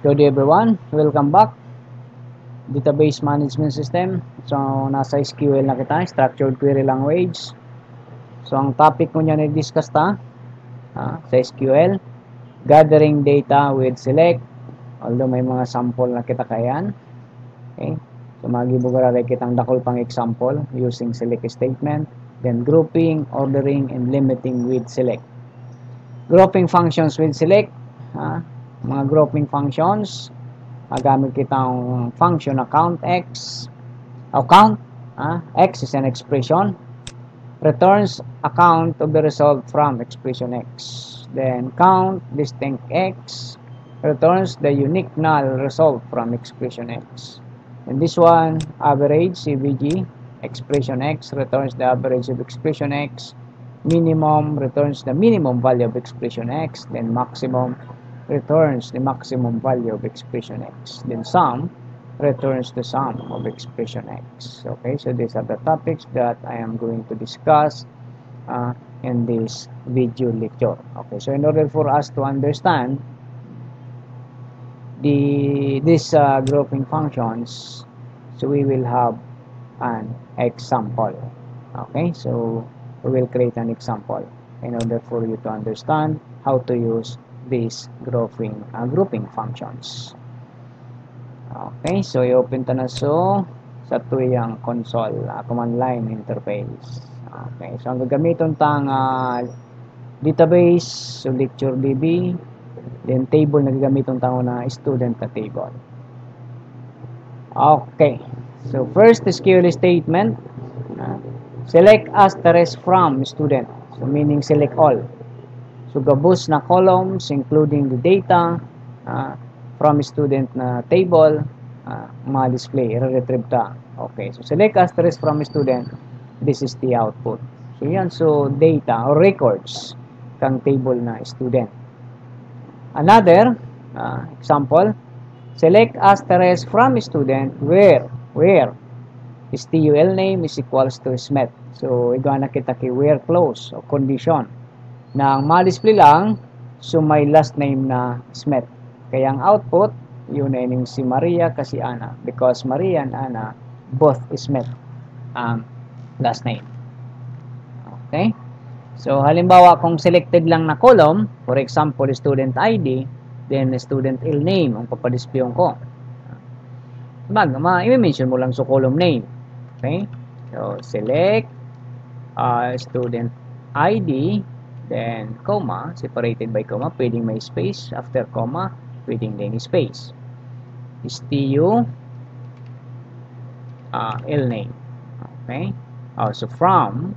Good day everyone, welcome back. Database Management System. So, nasa SQL na kita, Structured Query Language. So, ang topic ko niya na-discuss sa SQL, gathering data with select. Although may mga sample na kita kayan. Okay. So, magibugara kitang dakol pang example using select statement. Then, grouping, ordering, and limiting with select. Grouping functions with select. Mga grouping functions, magamit kitang function account x. Account, x is an expression. Returns account to be resolved from expression x. Then count distinct x returns the unique null resolved from expression x. And this one, average CVG, expression x returns the average of expression x. Minimum returns the minimum value of expression x. Then maximum returns the maximum value of expression x. Then sum returns the sum of expression x. Okay, so these are the topics that I am going to discuss in this video lecture. Okay, so in order for us to understand these grouping functions, so we will have an example. Okay, so we will create an example in order for you to understand how to use these grouping functions. Okay, so i-open ta na so sa tuyang console command line interface. Okay, so ang gagamiton tang database, so lecture DB, then table na gagamiton tang na student na table. Okay, so first SQL statement, select asterisk from student, so meaning select all. So, gabos na columns including the data from student na table, ma-display, i-retrieve ta. Okay, so select asterisk from student, this is the output. So, yan, so data or records kang table na student. Another example, select asterisk from student where STUL name is equals to SMET. So, igana kita kay where clause o condition na ang ma-display lang, so may last name na SMET. Kaya ang output, yun na ining si Maria kasi Ana. Because Maria and Ana, both SMET ang last name. Okay? So, halimbawa, kung selected lang na column, for example, student ID, then student L name, ang papadisplayon ko. I-mention mo lang sa column name. Okay? So, select student ID, then comma, separated by comma, pwedeng may space, after comma, pwedeng din space. STU L name. Okay? Also from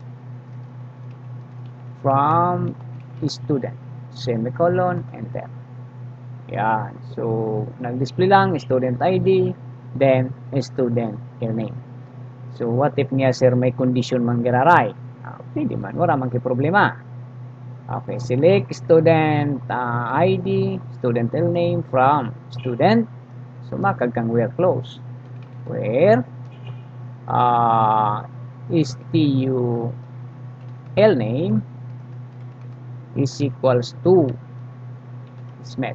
student, semicolon, enter. Yan. So, nag-display lang, student ID, then student L name. So, what if niya, sir, may condition man giraray? Pwede man, wala man kay problema. Okay, select student ID, student L name from student. So, makagkang where close. Where STU L name is equals to SMET.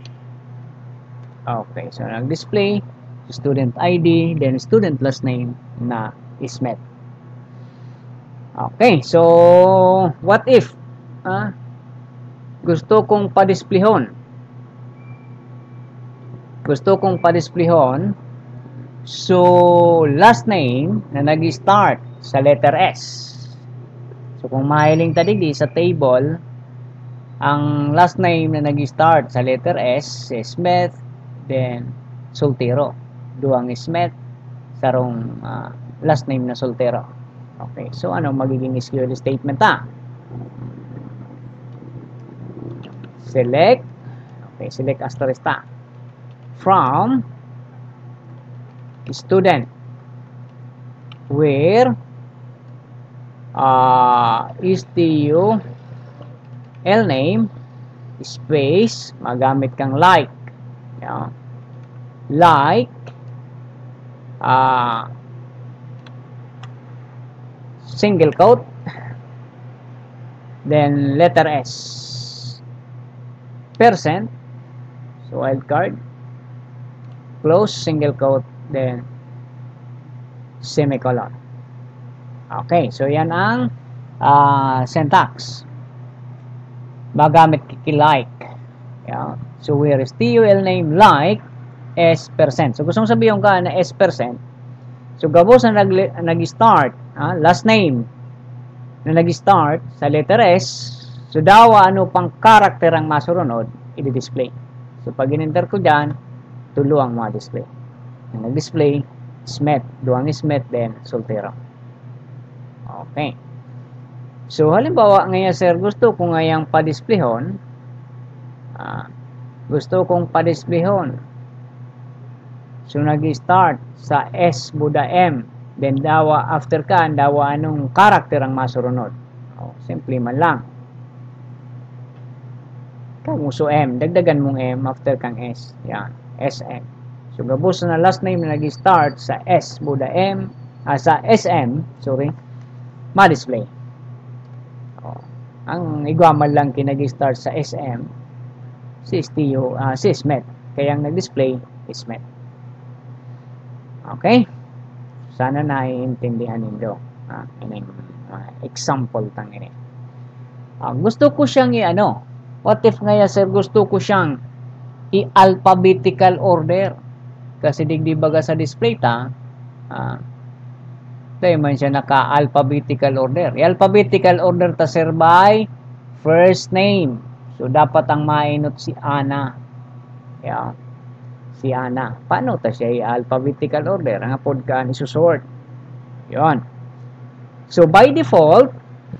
Okay, so nag-display student ID, then student last name na SMET. Okay, so what if gusto kong pa-displayhon. So, last name na nag-start sa letter S. So, kung mahiling tadigdi sa table, ang last name na nag-start sa letter S, is Smith, then Soltero. Duang Smith, sarong last name na Soltero. Okay, so ano magiging SQL statement Select, okay, select asterisk from student where STU L name space, magamit kang like, like single quote, then letter S, %, So, wildcard, close, single quote, then semicolon. Okay, so yan ang syntax. Magamit like. Yeah. So, where is TUL name like S%. So, gusto mong sabihin ka na S%. So, gabos na nag-start, last name na nag-start sa letter S, so dawa ano pang karakter ang masurunod, i-display. So, pag in-enter ko dyan, tulo ang mga display. Nag-display, Smith, duwang Smith, then soltero. Okay. So, halimbawa, ngayon, sir, gusto ko ngayang pa-displayhon, so, nag-start sa S buda M, then dawa, after ka, dawa anong karakter ang masurunod. Simple man lang. Kung uso M, dagdagan mong M after kang S. Yan, SM. So, gabos na last name na nag-start sa S buda M, sa SM, sorry, ma-display. Ang igwaman lang kinag-start sa SM, si Smith. Kaya ang nag-display is Smith. Okay? Sana naiintindihan nindo. Ining example tang ini. Gusto ko siyang what if ngaya sir gusto ko siyang i-alphabetical order? Kasi digdi baga sa display ta, tayo man siya naka-alphabetical order. I-alphabetical order ta sir by first name. So dapat ang mainot si Ana. Yeah. Si Ana. Paano ta siya i-alphabetical order? Ang apod ka ni susort. Yon. So by default,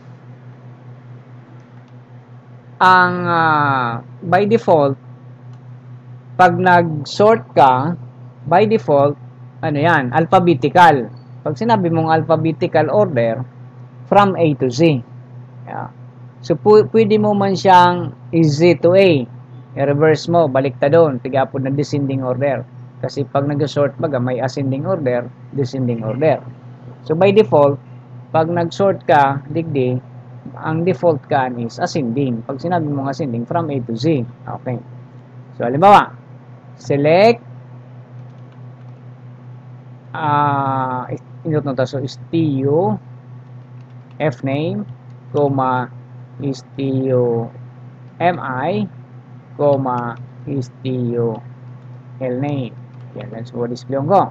pag nag-sort ka, by default, yan, alphabetical. Pag sinabi mong alphabetical order, from A to Z. Yeah. So, pwede mo man siyang Z to A. I-reverse mo, balik ta doon. Tigapod na descending order. Kasi pag nag-sort baga, may ascending order, descending order. So, by default, pag nag-sort ka, digdi, ang default ka is ascending. Pag sinabi mong ascending, from A to Z. Okay. So, halimbawa, select so is TU F name, comma, is TU MI, comma, is TU L name. Yan lang so display ko.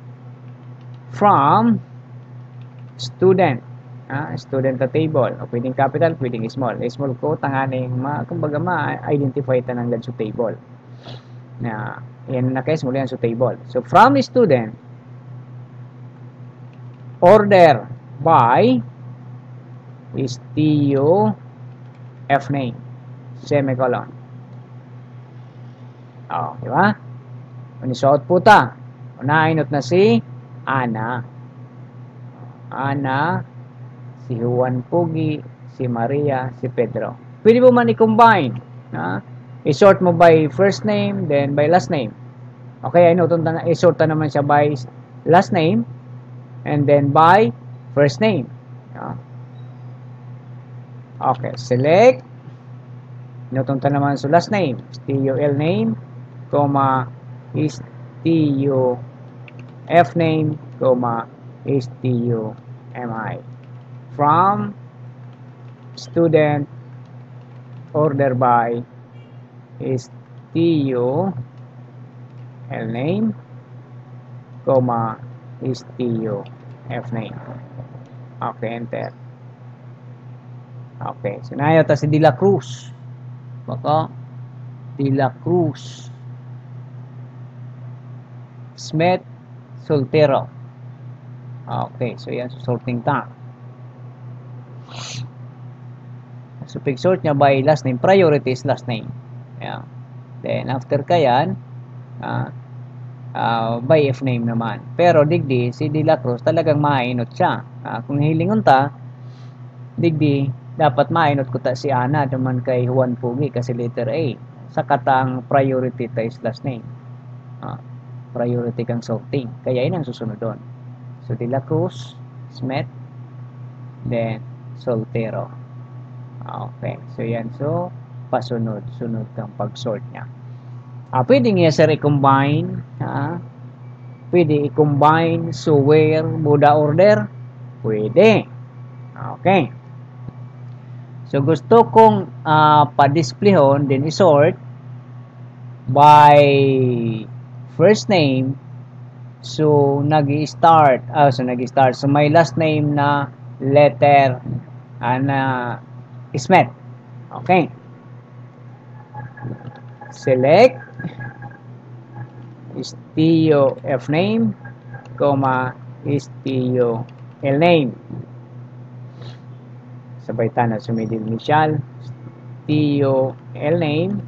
From student, student na table. O pwedeng capital, pwedeng small. Small ko, tanganing, kumbaga ma-identify ta ng sa table. Yan na kaya small yan sa table. So, from student, order by is TU F name, semicolon. Di ba? So, output ta. Unahinot na si Ana. Ana, si Juan Pugi, si Maria, si Pedro. Pwede mo man i-combine. I-sort mo by first name, then by last name. Okay, i-sort na naman siya by last name, and then by first name. Okay, select. Inutunta naman sa last name. TUL name, comma, is TU F name, comma, is TU MI. From student, order by is TU L name, comma, is TU F name. Okay, enter. Okay, so na ta si De La Cruz. Baka De La Cruz Smith soltero. Okay, so yan so sorting ta. So pick sort niya by last name, priority is last name. Yeah. Then after ka yan, by F name naman. Pero digdi si De La Cruz talagang mainot siya. Kung hilingon ta, digdi dapat mainot ko ta si Ana naman kay Juan Pugi kasi letter A. Sa katang priority ta is last name. Priority kang sorting. Kaya yun ang susunod doon. So De La Cruz, Smith, then soltero. Okay. So yan. So pasunod-sunod kang pag-sort niya. Pwede nga sir i-combine. Pwede i-combine. So, where, Buddha order? Pwede. Okay. So, gusto kong pa-displayhon, then i-sort by first name. So, nag-start. So, may last name na letter na Ismet. Okay. Select Istio F name, Istio L name. Sabay tanan sa middle initial. Istio L name.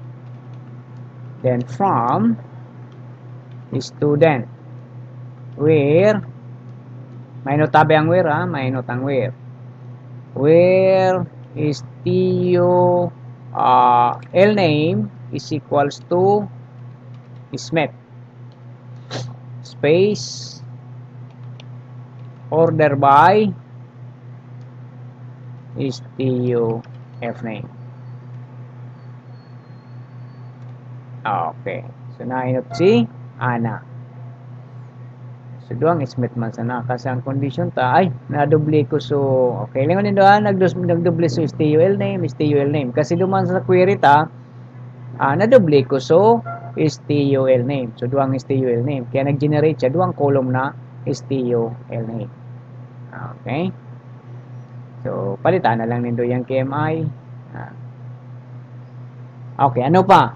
Then from student. Where, may notabe ang where may notang where. Where Istio L name is equals to Ismet. Space order by Istio F name. Okay. So, nainot si Ana. So, doang Ismet man sana. Kasi ang condition ta, ay, nadoble ko. So, okay. Lingon nito nagdoble so Istio L name, Istio L name. Kasi duman sa query ta, nadoble ko so Istio L name. So, duang Istio L name. Kaya nag-generate siya duang column na Istio L name. Okay. So, palitan na lang nito yung KMI. Okay, ano pa?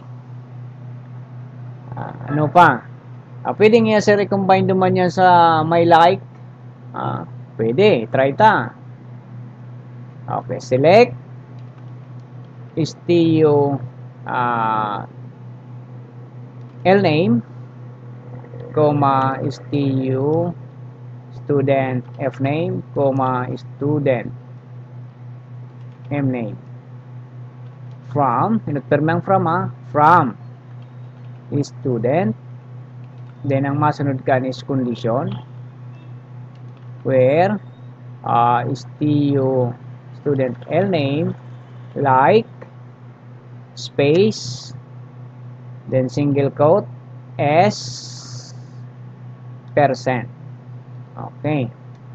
Pwede nga sir i-combine naman yan sa my like. Pwede, try ta. Okay, select Istio L name, Istio student F name, student M name. From, pinagpermang from student. Then, ang masunod ka is condition. Where Istio student L name, like, space, then single quote, S %. Okay.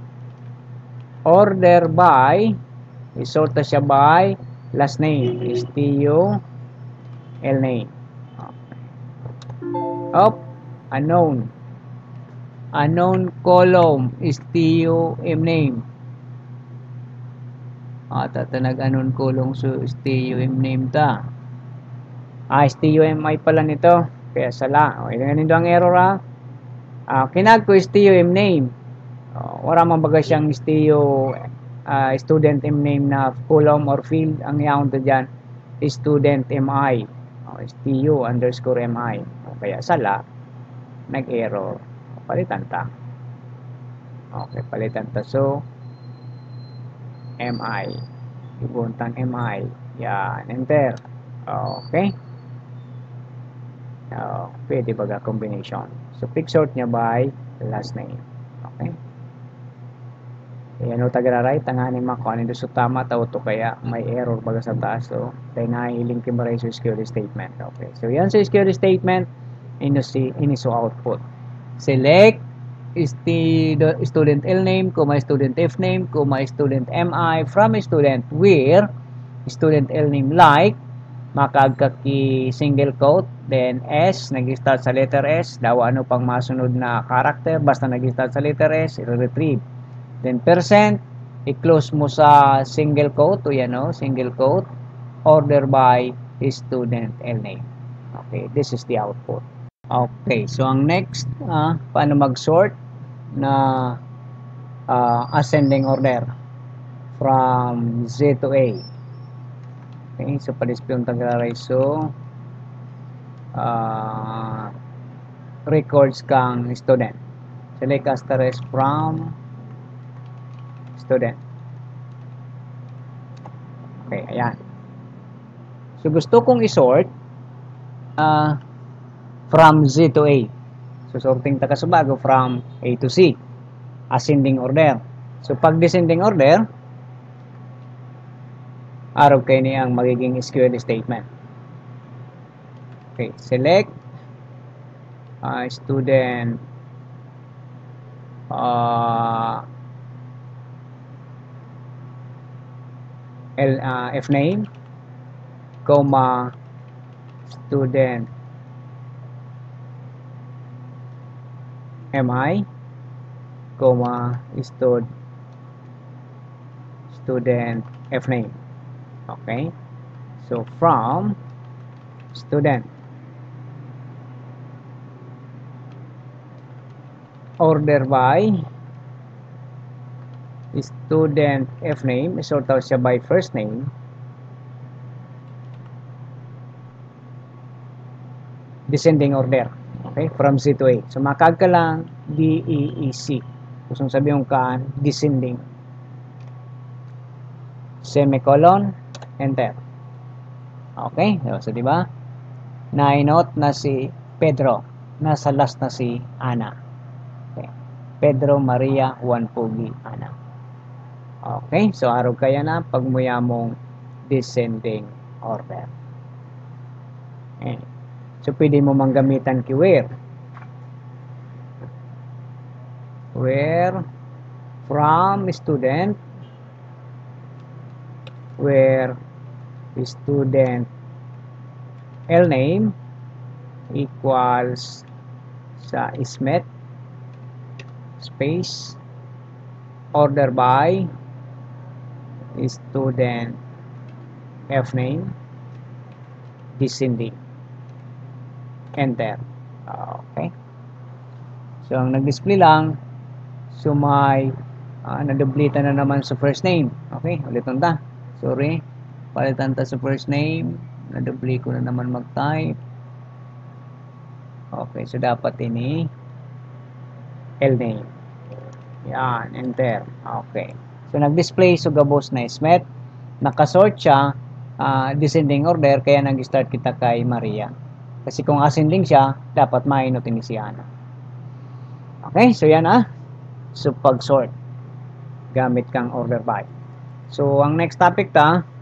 Order by, isort na siya by last name, Istio L name. Okay. Unknown column, Istio M name. Tatanag unknown column, so Istio M name ta. Istio MI pala nito. Kaya sala. Okay, ganito ang error kinag ko Istio M name. Wala man baga siyang Istio student M name na column or field. Ang yaon ta dyan, student MI. Istio underscore MI. Kaya sala, nag-error. Palitan ta. Okay, palitan ta. So, MI. Ibuntang MI. Yan, enter. Okay. Pwede baga combination. So, pick sort niya by last name. Okay. Ayan o tagra-right. Tanganin makuha nito. So, tama tao to kaya may error baga sa taas. So, tayo nahihiling kimaray sa SQL statement. Okay. So, yan sa SQL statement. Iniso output. Select student L name, student F name, student MI from student where student L name like, makagkaki single quote, then S, nag-start sa letter S, daw ano pang masunod na character, basta nag-start sa letter S, i-retrieve. Then %, i-close mo sa single quote, single quote, order by student L name. Okay, this is the output. Okay, so ang next, paano mag-sort na ascending order from Z to A. Okay, so pa-display yung tagra-ray. So, records kang student. Select asterisk from student. Okay, ayan. So, gusto kong i-sort from Z to A. So, sorting ta kasubago from A to C. Ascending order. So, pag descending order, araw kayo niya ang magiging SQL statement. Okay, select student F name, comma, student MI, comma, student F name. Okay, so from student, order by student F name, sort out siya by first name, descending order. Okay, from Z to A. So makag ka lang D, E, E, C. Kung sabihin ka descending, semicolon, enter. Okay, so diba? Na-note na si Pedro, nasa last na si Ana. Okay. Pedro, Maria, Juan, Pugi, Ana. Okay, so araw kaya na pagmuya mong descending order. Okay. So pwede mo manggamitan ki where from student, where student L name equals sa ismet space order by student F name descending, enter. Okay, so ang nag-display lang, so may nadublita na naman sa first name. Okay, ulitin ta, sorry, palitan ta sa first name, nadubli ko na naman mag-type. Okay, so dapat ini L name. Yan, enter. Okay, so nag-display, so gabos na ismet, nakasort siya descending order, kaya nag-start kita kay Maria. Kasi kung ascending siya, dapat ma-note ni si Ana. Okay, so yan so pag-sort gamit kang order by. So ang next topic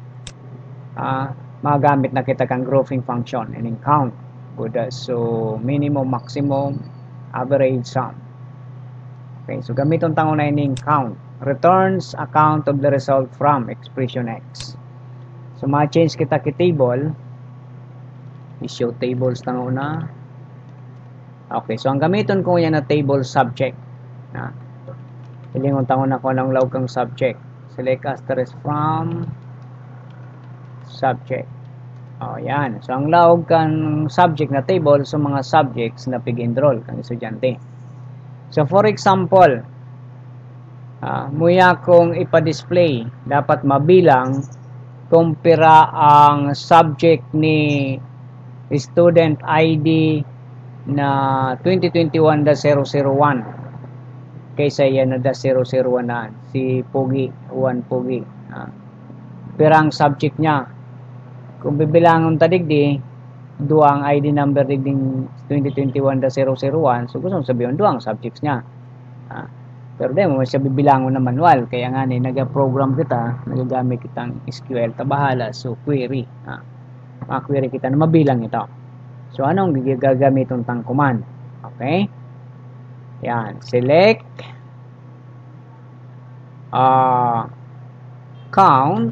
magamit na kita kang grouping function and in count. Good. So minimum, maximum, average, sum. Okay, so gamiton tango na in count. Returns a count of the result from expression X. So ma-change kita ki table. I-show tables tango na. Okay, so ang gamiton ko yan na table subject. Hilingon tango na ko ng log kang subject. Select asterisk from subject. Yan. So ang log kang subject na table so mga subjects na pig-enroll kang estudyante. So for example, muya kong ipa-display, dapat mabilang kumpira ang subject ni student ID na 2021-001 kaysa yan na 001 na si Pugi, Juan Pugi. Pirang subject niya, kung bibilangon tadigdi duang ID number digding 2021-001, so gusto sabihin duang subjects niya. Pero di mo siya bibilangon na manual, kaya nga nag-program kita, nagagamit kitang SQL tabahala, so query. Query kita na mabilang ito. So anong gagamiton tang command? Okay, yan, select count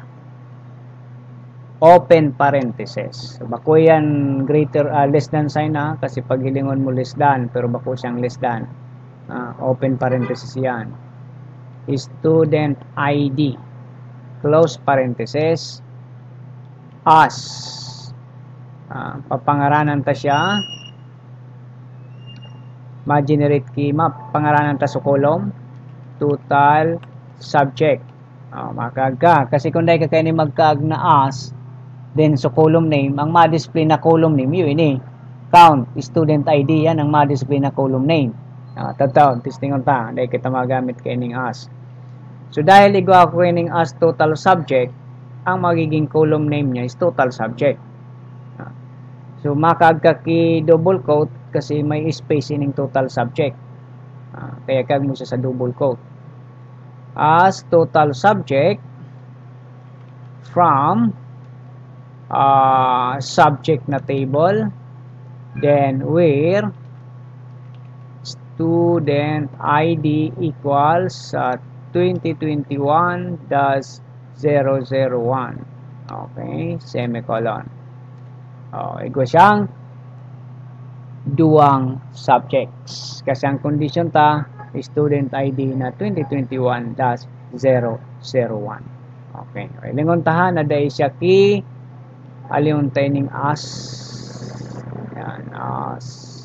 open parenthesis. So bako yan greater less than sign kasi pag hilingon mo less than, pero bako siyang less than. Open parenthesis yan. Student ID close parenthesis as papangaranan ta siya, ma-generate ki pangaranan ta sa column total subject. Makagka kasi kung dahil ka kayo ni magkag na as, then so column name, ang ma-display na column name yun count student ID, yan ang ma-display na column name. Tataw, testingon ta, dahil kita magamit kayo ning as. So dahil igawa ko ning as total subject, ang magiging column name niya is total subject. So makagka ki double quote kasi may space ining total subject. Kaya kag mo siya sa double quote. As total subject from subject na table Then where student ID equals 2021-001. Okay, semicolon. Ego siyang duang subjects. Kasi ang condition ta, student ID na 2021-001. Okay. Lingon tahan na dahil siya ki aliyon tayo ning as. Yan, as.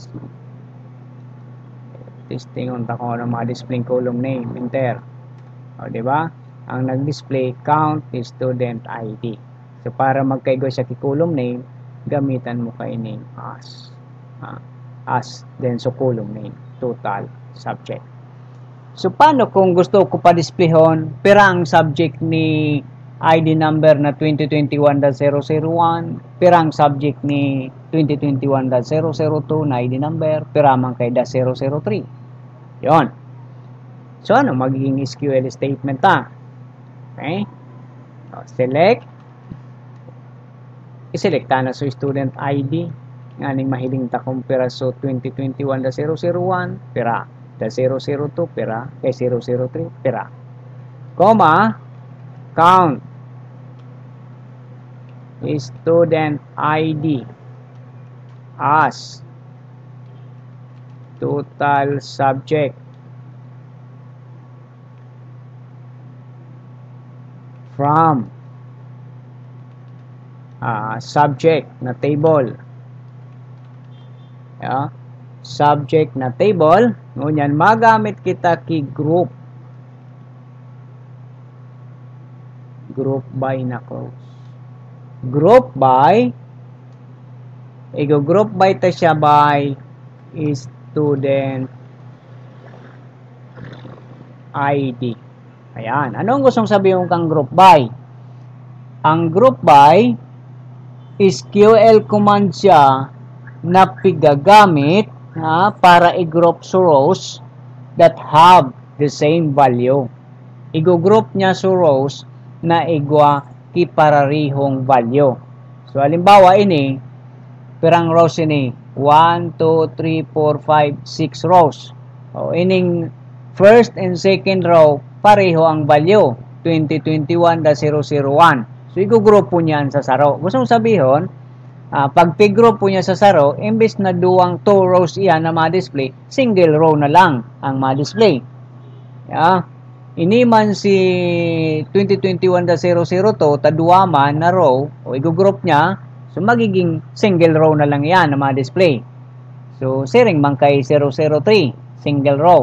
Testing on ta kung ano mga display column name, enter. Diba? Ang nag-display count is student ID. So para magkaigo siya ki column name, gamitan mo kay name as. As then so column name, total subject. So paano kung gusto ko pa-displayhon pirang subject ni ID number na 2021-001, pirang subject ni 2021-002 na ID number, piramang kay -003. Yon. So ano magiging SQL statement ta? Okay? So, i-select na so student ID nganing mahiling ta kumpara so 2021-001 pira, -002 pira, kay 003 pira. Comma count student ID as total subject from subject na table. Subject na table, ngunyan magamit kita ki group by na close. Group by, group by ta siya by student ID. Ayan. Anong gustong sabihin kang group by? Ang group by SQL command siya na pigagamit para i-group sa rows that have the same value. I-group niya sa rows na igwa kipararihong value. So, halimbawa ini, pirang rows ini, 1, 2, 3, 4, 5, 6 rows. O, ining first and second row, pareho ang value, 2021-001. So, i-group po niyan sa saro. Gusto mong sabihin, pag pig-group po niya sa saro, imbes na duwang 2 rows iyan na ma-display, single row na lang ang ma-display. Iniman si 2021-002, taduaman na row, o i-group niya, so magiging single row na lang yan na ma-display. So, siring man kay 003, single row.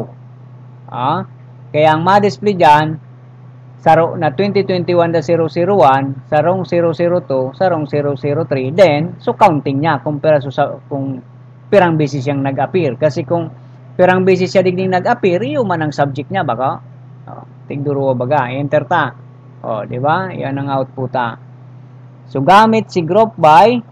Kaya ang ma-display dyan, saro na 2021-001, sarong 002, sarong 003, then, so counting niya kumpara sa kung pirang beses siyang nag-appear. Kasi kung pirang beses siya digning nag-appear, yung man ang subject niya, baka, tigduro baga, enter ta. Di ba? Yan ang output ta. So, gamit si group by,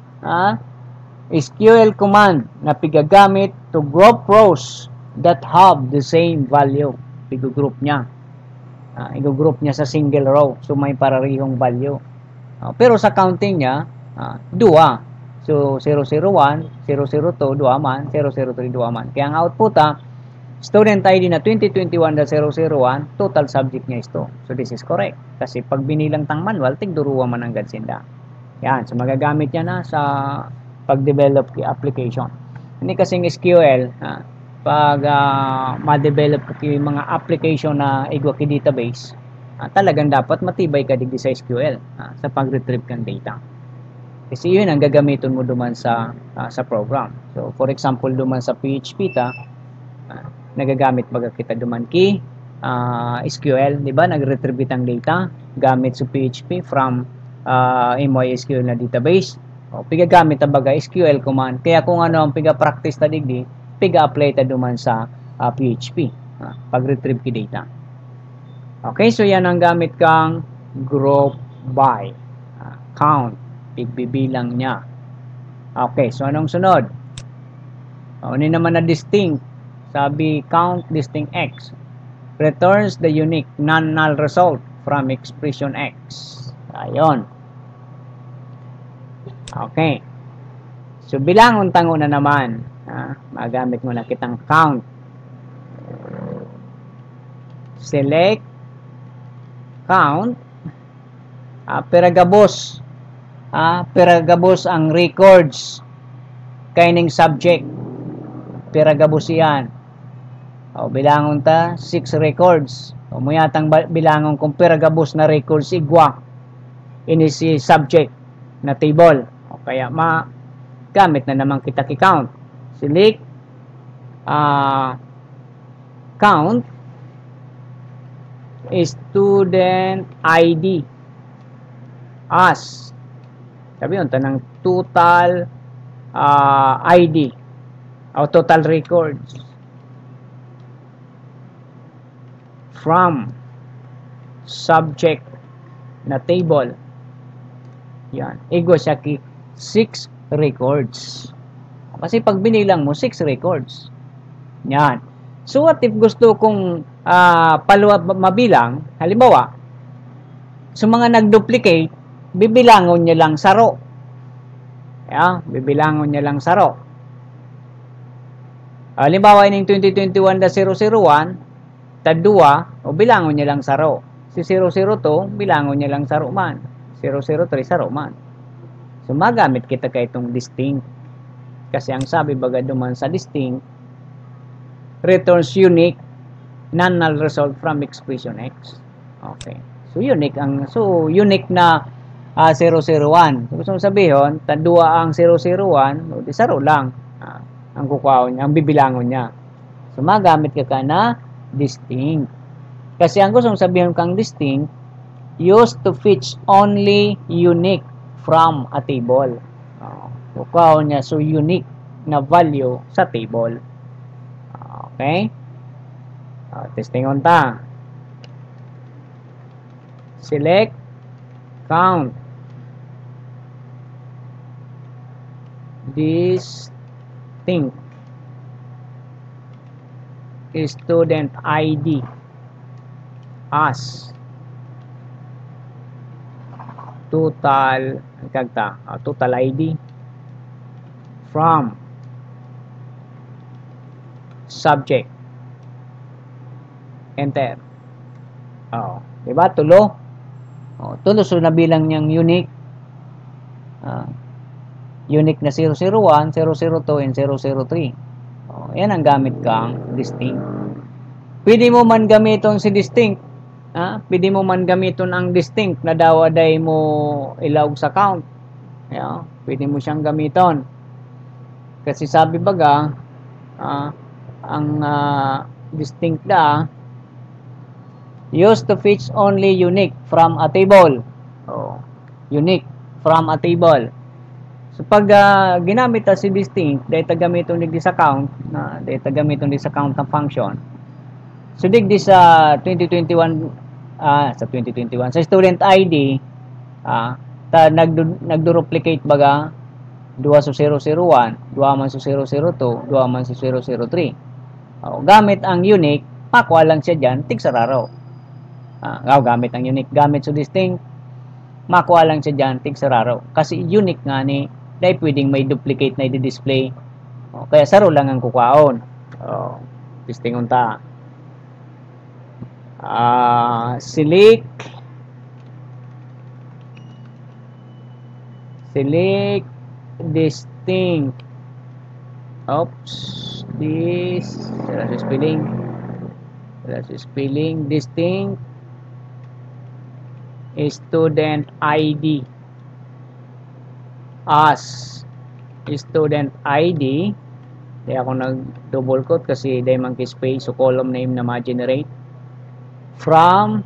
SQL command na pigagamit to group rows that have the same value. Pigo-group niya. I-group niya sa single row. So, may pararihong value. Pero sa counting niya, dua. So, 001, 002, dua man. 003, dua man. Kaya ang output, student ID na 2021-001, total subject niya ito. So, this is correct. Kasi pag binilang tang manual, tigduruwa man ang gadsinda. Yan. So, magagamit niya na sa pag-develop ki application. Hindi kasing SQL, pag ma-develop ki mga application na igwa ki database, talagang dapat matibay ka digdi sa SQL sa pag-retrieve kang data. Kasi yun ang gagamitin mo duman sa program. So, for example, duman sa PHP nagagamit baga kita duman ki SQL, di ba? Nag-retrieve ang data gamit sa PHP from MySQL na database. Pigagamit ta baga SQL command. Kaya kung ano ang piga-practice ta digdi, piga-apply ta duman sa PHP pag-retrieve ki data. Okay, so yan ang gamit kang group by. Count, pigbibilang niya. Okay, so anong sunod? Ano naman na distinct? Sabi, count distinct X returns the unique non-null result from expression X. Ayon. Okay. So, bilangon tango na naman. Magamit mo na kitang count. Select, count, peragabos. Peragabos ang records kaining subject. Peragabos yan. Bilangon ta, 6 records. Muyatang bilangon kung peragabos na records igwa ini si subject na table. Kaya gamit na naman kita ki-count. Select, count, student ID as. Sabi yun, tanang total ID o total records from subject na table. Yan. Igo siya ki 6 records. Kasi pag binilang mo, 6 records. Yan. So what if gusto kong mabilang, halimbawa, sa mga nag-duplicate, bibilangon niya lang saro. Bibilangon niya lang saro. Halimbawa, ining 2021-001, tadua, bilangon niya lang saro. Si 002, bilangon niya lang saro man. 003, saro man. So, magamit kita kay itong distinct. Kasi ang sabi baga duman sa distinct, returns unique, non-null result from expression X. Okay. So, unique na 001. So, gusto mong sabihin, tadua ang 001, di saro lang ang kukuhaon niya, ang bibilangon niya. So, magamit ka na distinct. Kasi ang gusto mong sabihin kang distinct, used to fetch only unique from a table. Kukuhaon niya, so unique na value sa table. Okay? Testing on ta. Select, count, distinct, student ID as total ID from subject. Enter. Diba? Tulo. Tulo. So, nabilang niyang unique. Unique na 001, 002, and 003. Yan ang gamit kang distinct. Pwede mo man gamiton si distinct. Pwede mo man gamiton ang distinct na dawaday mo ilawag sa count. Pwede mo siyang gamiton. Kasi sabi baga, ang distinct used to fetch only unique from a table. Unique from a table. So pag ginamit si distinct, dahil tagamiton digdi sa count, dahil tagamiton digdi sa count ng function. So digdi sa 2021 sa student ID, nagduplicate baga 2 sa 001, 2 man sa 002, 2 man sa 003. Gamit ang unique, makuha lang siya dyan, tigsararo. Gamit ang unique, gamit sa distinct, makuha lang siya dyan, tigsararo. Kasi unique nga ni, dahil pwedeng may duplicate na i-display. Kaya saro lang ang kukuhaon. Testing unta. Select, distinct. Spelling. Distinct student ID as student ID. Kaya ako nag-double quote kasi dahil monkey space, so column name na ma-generate from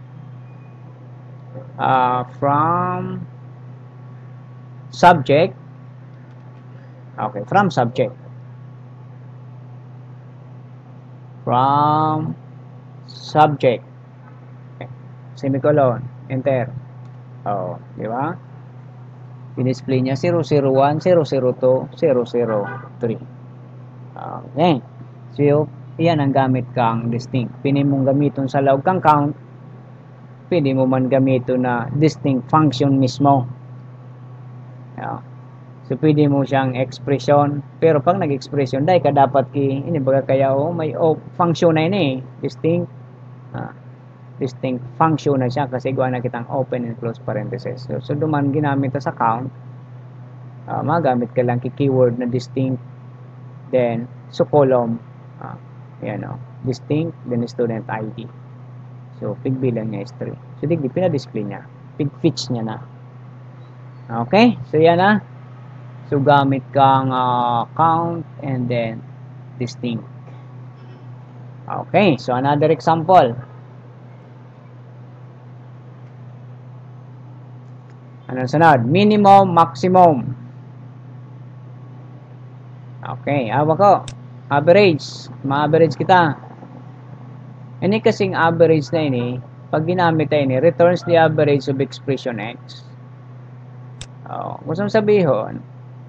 subject. Okay, from subject. From subject. Okay. Semicolon. Enter. Di ba? Display niya 001, 002, 003. Okay. So, yan ang gamit kang distinct. Pwede mong gamiton sa loob kang count. Pwede mo man gamiton na distinct function mismo. So, pwede mo siyang expression. Pero pag nag-expression, dahil ka dapat ini baga kaya may function na ini distinct. Distinct function na siya kasi gawa na kitang open and close parenthesis. So duman ginamit sa count, magamit ka lang keyword na distinct, then so column, distinct, then student ID. So pigbilang niya is 3. So digdi pinadisplay niya, pigfetch niya na. Okay, so yan na. So gamit kang count and then distinct. Okay, so another example. Ano sunod? Minimum, maximum. Okay, awa ko. Average. Ma-average kita. Ini kasing average na ini, pag ginamit na ini, returns the average of expression x. Gusto mong sabihin,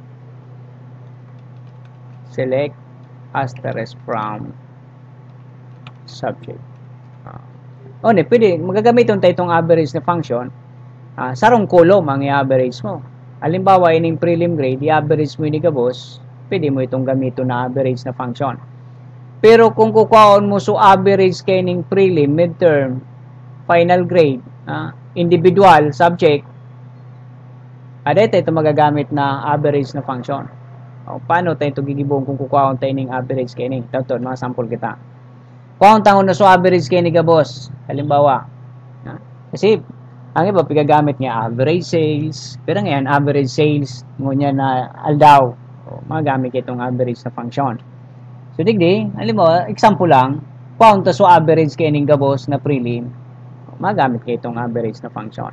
select asterisk from subject. Pwede, magagamitin tayo itong average na function. Sarong column ang i-average mo. Halimbawa, ining prelim grade, i-average mo ini boss, pwede mo itong gamito na average na function. Pero kung kukuhaon mo so average kay ining prelim, midterm, final grade, individual, subject, dito ito magagamit na average na function. Paano tayo ito gigibong kung kukuhaon tayo ining average kay ining? Ito, mga sample kita. Kuhaon tangon na so average kay ining boss. Halimbawa, kasi ang iba pigagamit niya average sales, pero ngayon average sales ngunya na aldaw. Magamit itong average na function. So digdi, halimbawa example lang, kuhaon ta so average kay ning gabos na prelim, magamit kay itong average na function.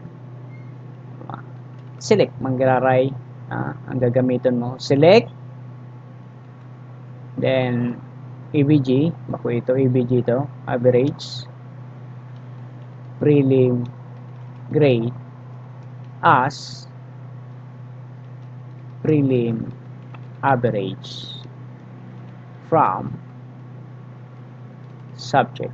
Select manggiraray ang gagamiton mo. Select, then ABG, bako ito ABG to, average prelim grade as prelim average from subject.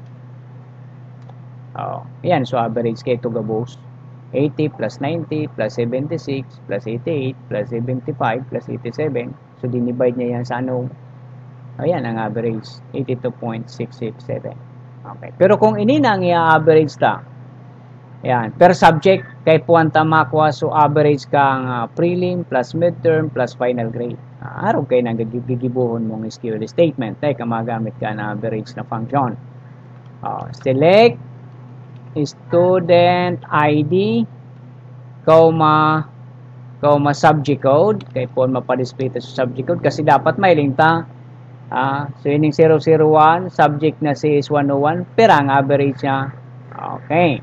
Yan, so average kay ito gabos 80 plus 90 plus 76 plus 88 plus 75 plus 87. So dinivide niya yan sa ano. Ayan ang average 82.667. Okay, pero kung ini nang i-average ta, yan, per subject, kay puwanta makuha so average kang prelim plus midterm plus final grade. Araw kayo nang gigibuhon mong SQL statement. Ka magamit ka na average na function. Select student ID, comma subject code. Kay po mapadisplay sa subject code kasi dapat may ta. So yun yung 001, subject na si is 101, pero ang average niya. Okay.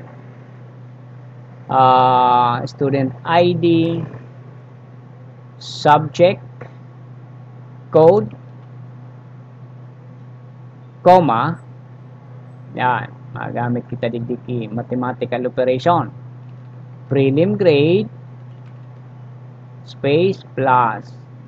Student ID, subject, code, comma, yan, magamit kita digdiki, mathematical operation, prelim grade, space, plus,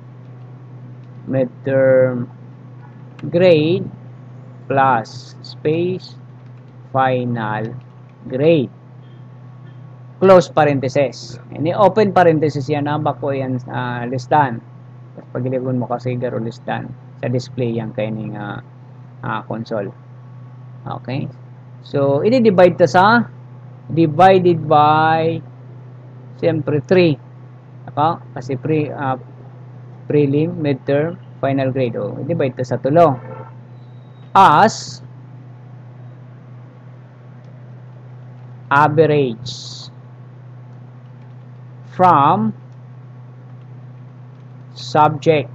midterm grade, plus, space, final grade. Close parenthesis. Ini open parenthesis yan na bako yan listan. Pag iligon mo kasi garo listan sa display yan kay ning console. Okay? So, i-divide ta sa divided by siyempre 3. Kasi prelim, midterm, final grade. I-divide ta sa 3. As average from subject,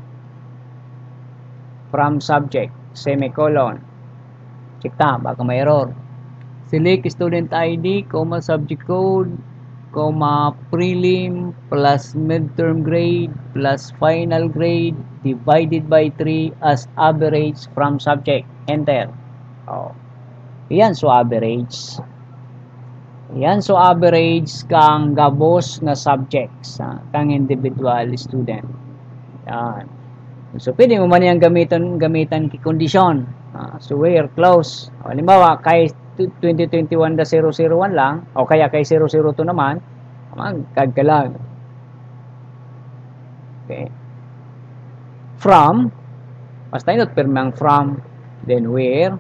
semicolon. Check ta, baka may error. Select student ID, comma subject code, comma prelim plus midterm grade plus final grade divided by 3 as average from subject. Enter. Yan, so average. Yan, so average kang gabos na subjects, kang individual student. Yan. So, pwede mo man yung gamitan ki condition. So, where close. Halimbawa, kay 2021-001 lang, o kaya kay 002 naman, magkagkalag. Okay. From, basta inot pirmang from, then where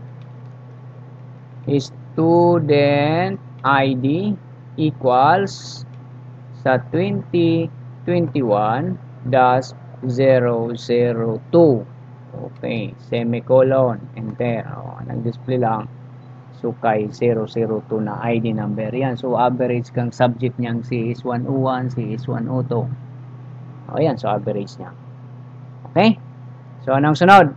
student ID equals sa 2021-002. Okay, semicolon, enter. Nag-display lang. So, kay 002 na ID number. Yan. So, average kang subject niyang si is 101, si is 102. Ayan. So, average niya. Okay? So, anong sunod?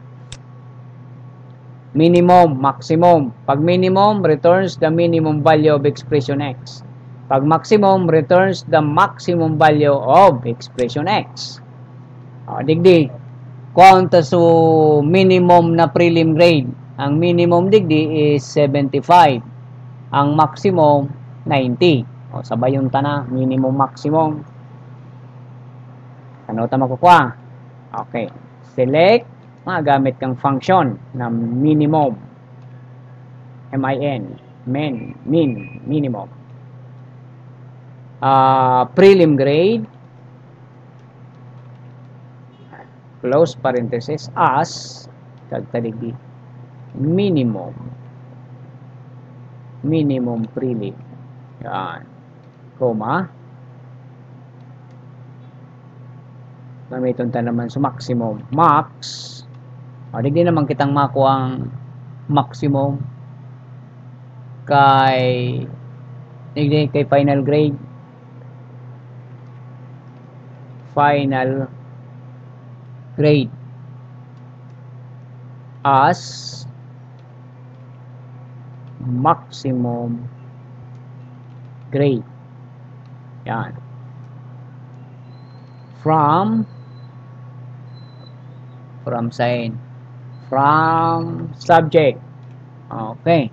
Minimum, maximum. Pag minimum, returns the minimum value of expression x. Pag maximum, returns the maximum value of expression x. Digdi. Kuwanta so minimum na prelim grade. Ang minimum digdi is 75. Ang maximum, 90. Sabay yung tana. Minimum, maximum. Ano ta makukuha? Okay. Select. Magamit kang function na minimum. min. Minimum. Prelim grade. Close parenthesis as tagtaligdi minimum prelim. Yan. Comma. Gamiton ta naman sa maximum. Max. Digdi naman kitang makuha ang maximum kay final grade. Final grade as maximum grade. Yan. From sign. From subject. Okay.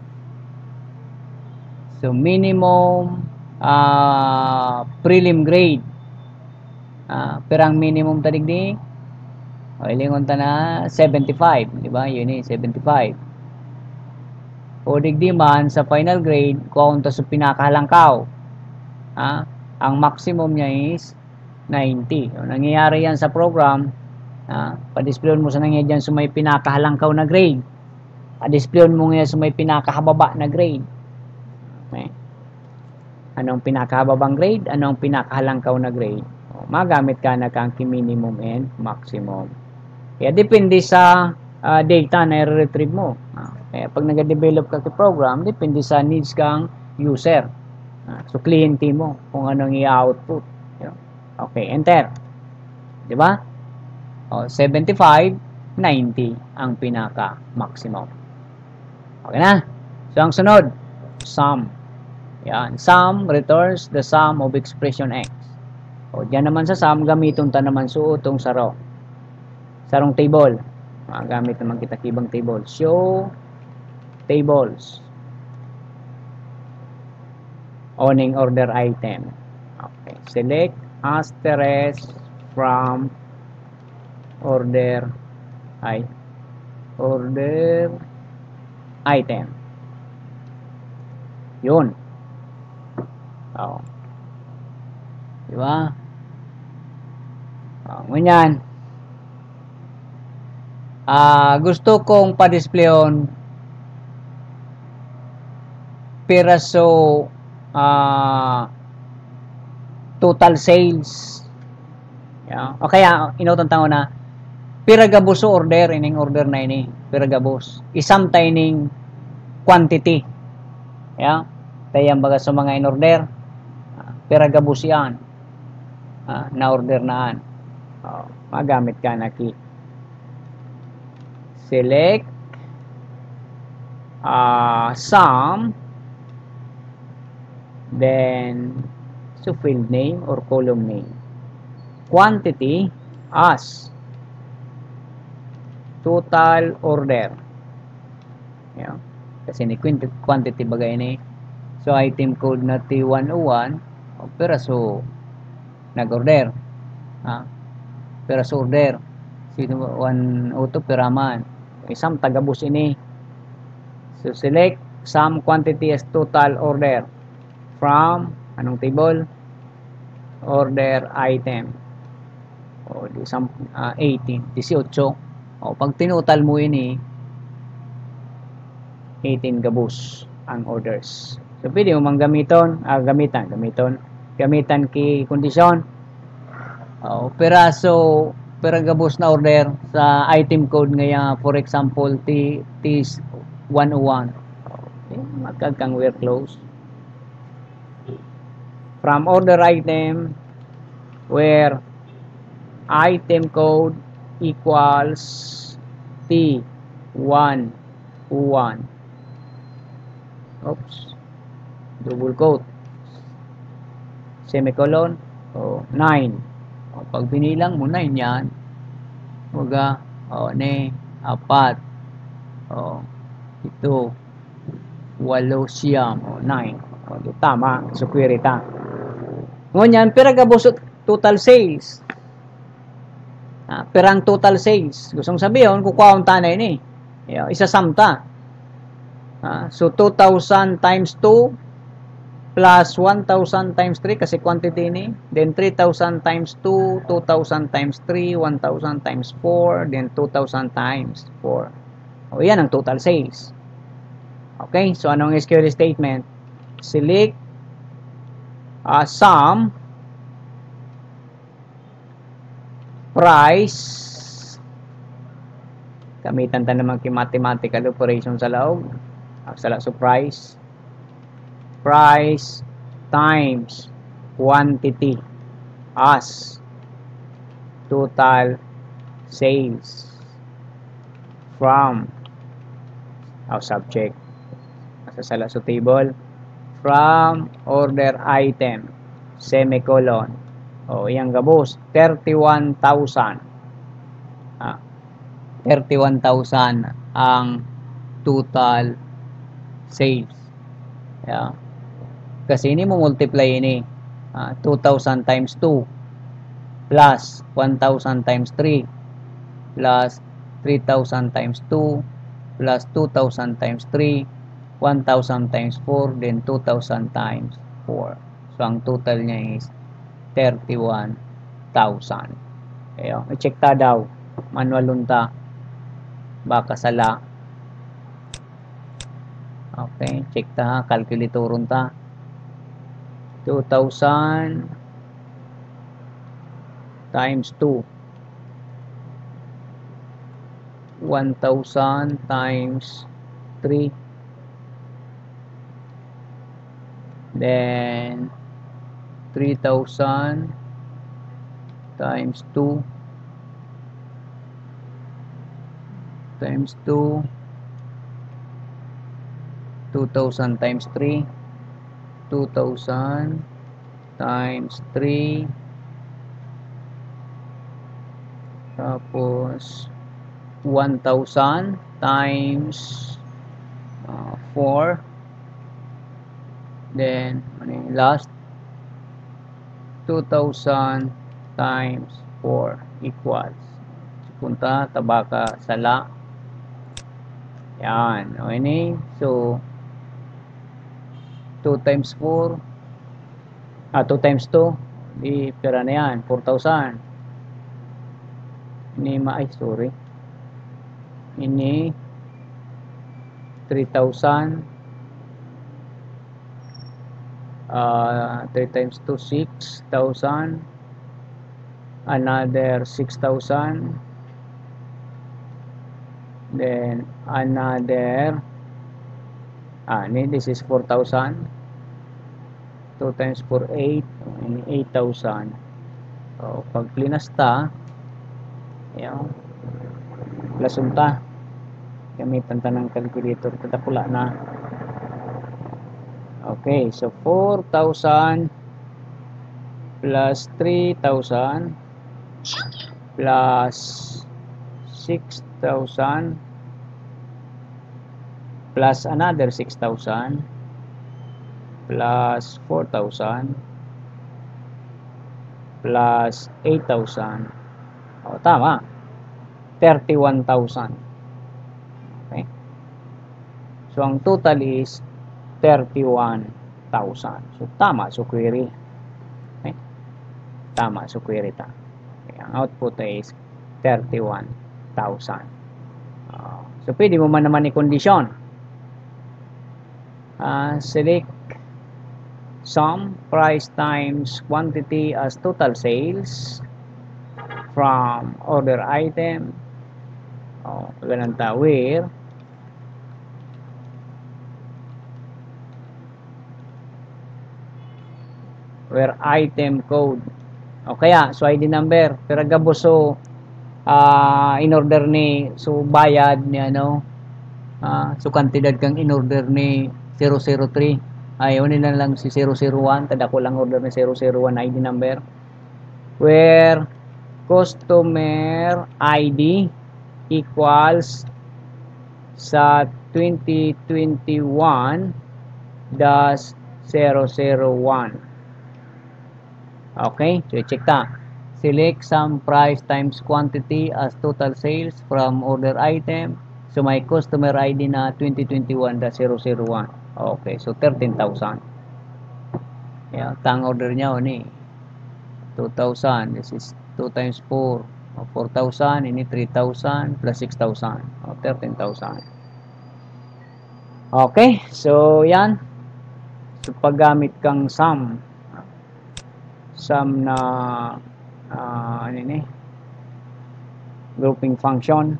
So, minimum prelim grade. Perang minimum tadigdi. Ilingon ta na 75, di ba? Yun 75. O digdi man sa final grade, kung ta sa pinakahalangkaw. Ang maximum niya is 90. So, nangyayari yan sa program. Pa-displayon mo sa nangyayari dyan sa may pinakahalangkaw na grade. Pa-displayon mo ngayon sa may pinakahababa na grade. Okay. Anong pinakahababang grade? Anong pinakahalangkaw na grade? Magamit ka na kang minimum and maximum. Kaya depende sa data na i-retrieve mo. Kaya pag nag-develop ka sa program, depende sa needs kang user. So, kliyente mo kung anong i-output. Okay, enter. Diba? 75, 90 ang pinaka-maximum. Okay na? So, ang sunod, sum. Yan. Sum returns the sum of expression x. Diyan naman sa sum, gamiton ta naman suotong saro. Sarong table. Gamit naman kita kibang table. Show tables. Owning order item. Okay. Select asterisk from order item. Yun. Diba? Ngunyan. Gusto kong pa-displayon piraso total sales. O kaya inutang na piragabuso order ining order na ini piragabus isam taining quantity. Tayang baga sa mga in order piragabus yan na order naan. Magamit ka na ki select sum, then so field name or column name, quantity as total order. Kasi ni quantity bagay ni. So item code na T101 piraso nag-order. Piraso order. Sino 102 piraman. Isang tagabus ini. So select sum quantity as total order from anong table? Order item. O, 18. 18. O, pag tinutal mo ini, 18 gabos ang orders. So, pwede mo mang gamiton, gamitan ki kondisyon. O, peraso, pera gabos na order sa item code ngaya, for example, T101. Okay, magkagkang wear close. From order item, where item code equals T101. Oops. Double quote. Semicolon. O, 9. O, pag binilang mo 9 yan, huwag ni, 4. O, ito, 8 siyam. O, 9. O, tama. So, query ta. Ngunyan, pera gabos total sales. Perang total sales. Gustong sabihin, kukuha ang tanay ni. Isa samta. So, 2,000 times 2 plus 1,000 times 3 kasi quantity ni. Then, 3,000 times 2, 2,000 times 3, 1,000 times 4, then 2,000 times 4. O, yan ang total sales. Okay, so anong SQL statement? Select sum, price, gamitan ta naman ki mathematical operation sa laog. So price times quantity as total sales from subject sala sa table from order item semicolon. O, iyang gabos 31,000. 31,000 ang total sales. Yeah. Kasi ini mo multiply ini 2,000 times 2 plus 1,000 times 3 plus 3,000 times 2 plus 2,000 times 3, 1,000 times 4, then 2,000 times 4. So, ang total niya is 31,000. Ayan, i-check ta daw. Manual lunta. Baka sala. Okay, check ta. Calculator ta. 2,000 times 2. 1,000 times 3. Then 3,000 times 2 times 2, 2,000 times 3, 2,000 times 3, tapos 1,000 times 4, then last 2,000 times 4 equals punta tabaka sala. Yan, okay ni. So 2 times 4 2 times 2 di pera na yan 4,000. Ini sorry, ini 3,000. 3 times 2 6,000, another 6,000, then another this is 4,000. 2 times 4 8, 8,000. So pag plinasta yan plus unta gamitan ta ng calculator tatakula na. Okay, so 4,000 plus 3,000 plus 6,000 plus another 6,000 plus 4,000 plus 8,000. O, tama. 31,000. Okay. So, ang total is 31,000. So, tama sa query. Okay. Tama sa query ta. Okay, ang output is 31,000. So, pwede mo man naman i-condition. Select sum price times quantity as total sales from order item. Ganun ta, where item code. Kaya, so ID number. Pero gabo so, in order ni, so bayad ni ano, so kantidad kang in order ni 003. Ayaw nila lang si 001. Tada ko lang order ni 001 ID number. Where customer ID equals sa 2021 dash 001. Okay, so check ta. Select sum price times quantity as total sales from order item. So may customer ID na 2021-001. Okay, so 13,000. Yeah, tang order niya ni 2,000. This is 2 times 4. 4,000. Ini 3,000 plus 6,000. 13,000. Okay, so yan. So paggamit kang sum na ano ni grouping function.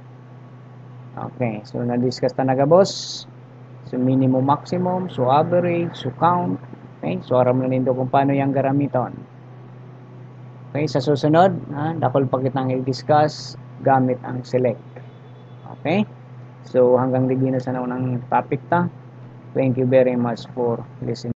Okay, so na-discuss ta naga boss. So minimum, maximum, so average, so count. Okay, so aram na nindo kung paano yang garamiton. Okay, sa susunod, dakol pa kitang i-discuss gamit ang select. Okay, so hanggang dito na sa naunang topic ta. Thank you very much for listening.